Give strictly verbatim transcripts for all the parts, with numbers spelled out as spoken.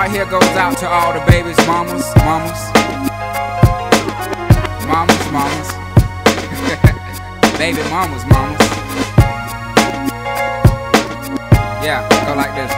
right here goes out to all the babies, mamas, mamas, mamas, mamas, baby mamas, mamas. Yeah, go like this.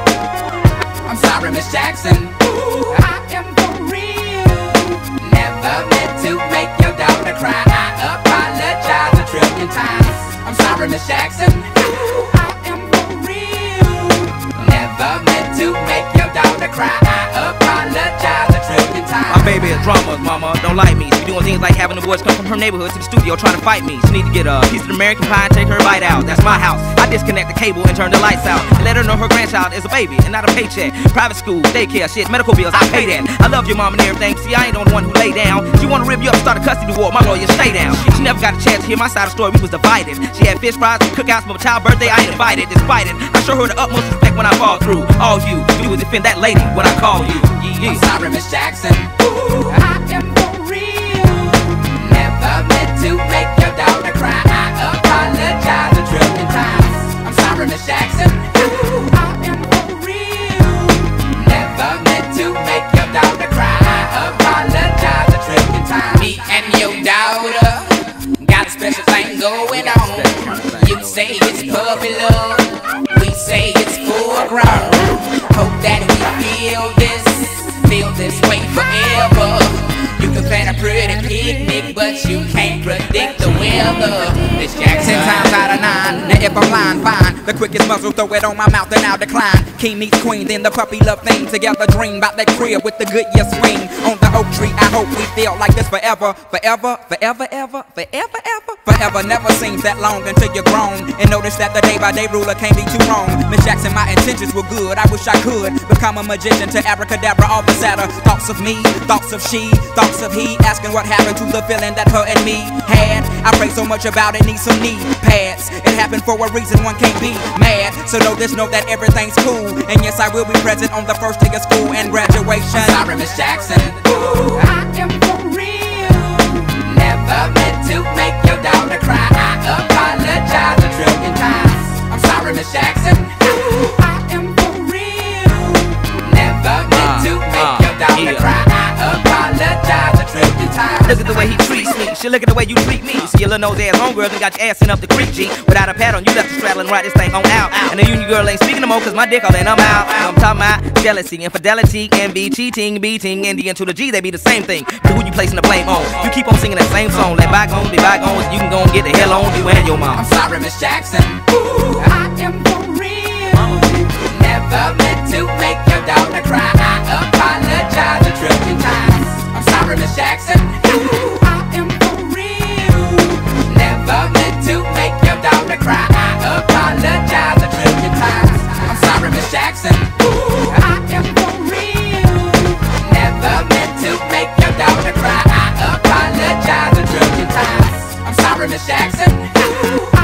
I'm sorry, Miss Jackson. Ooh, I am for real. Never meant to make your daughter cry. I apologize a trillion times. I'm sorry, Miss Jackson. Ooh, I am for real. Never meant to make your daughter cry. I apologize a trillion times. My baby is drama, mama, don't like me. She doing things like having the boys come from her neighborhood to the studio trying to fight me. She need to get a piece of American pie and take her bite out. That's my house. I disconnect the cable and turn the lights out. And let her know her grandchild is a baby and not a paycheck. Private school, daycare, shit, medical bills, I pay that. I love your mom and everything. See, I ain't the only one who lay down. She wanna rip you up, start a custody war. My lawyer, stay down. She never got a chance to hear my side of the story. We was divided. She had fish fries and cookouts for my child's birthday. I ain't invited. Despite it, I show her the utmost respect when I fall through. All you do is defend that lady when I call you. Yeah. I'm sorry, Miss Jackson. Ooh, I am for real. Never meant to make your daughter cry. I apologize a trillion times. I'm sorry, Miss Jackson. Ooh, I am for real. Never meant to make your daughter cry. I apologize a trillion times. Me and your daughter got a special thing going on. You say it's puppy love, we say it's full grown. Hope that we feel this, feel this way forever. You can plan a pretty picnic, but you can't predict the weather. Miss Jackson times out of nine. Now if I'm lying, fine. The quickest muzzle, throw it on my mouth and I'll decline. King meets queen, then the puppy love thing. Together dream about that crib with the good year swing. On the oak tree, I hope we feel like this forever. Forever, forever, ever, forever, ever. Forever never seems that long until you're grown. And notice that the day by day ruler can't be too wrong. Miss Jackson, my intentions were good. I wish I could become a magician to abracadabra all the sadder. Thoughts of me, thoughts of she, thoughts of he, asking what happened to the feeling that her and me had. I pray so much about it, need some knee pads. It happened for a reason, one can't be mad. So know this, know that everything's cool. And yes, I will be present on the first day of school and graduation. I'm sorry, Miss Jackson. Ooh, I am for real. Never meant to make your daughter cry. I apologize a trillion times. I'm sorry, Miss Jackson. Ooh, I am for real. Never meant to make your daughter cry. I apologize a trillion times. Look at the way he treats me. She look at the way you treat me. See your little nose ass homegirl and got your ass in up the creek, G. Without a pad on, you left the straddle and ride this thing on out. And the union girl ain't speaking no more cause my dick all in, I'm out. I'm talking about jealousy, infidelity, envy, cheating, beating, and D into the G, they be the same thing. But who you placing the blame on? You keep on singing that same song. Let bygones be bygones, you can go and get the hell on you and your mom. I'm sorry, Miss Jackson. Ooh, I am for real. Never meant to make your daughter cry. I apologize a trillion times. I'm sorry, Miss Jackson. Ooh, I am for real. Never meant to make your daughter cry. I apologize a trillion times. I'm sorry, Miss Jackson. Ooh, I am for real. Never meant to make your daughter cry. I apologize a trillion times. I'm sorry, Miss Jackson. Ooh,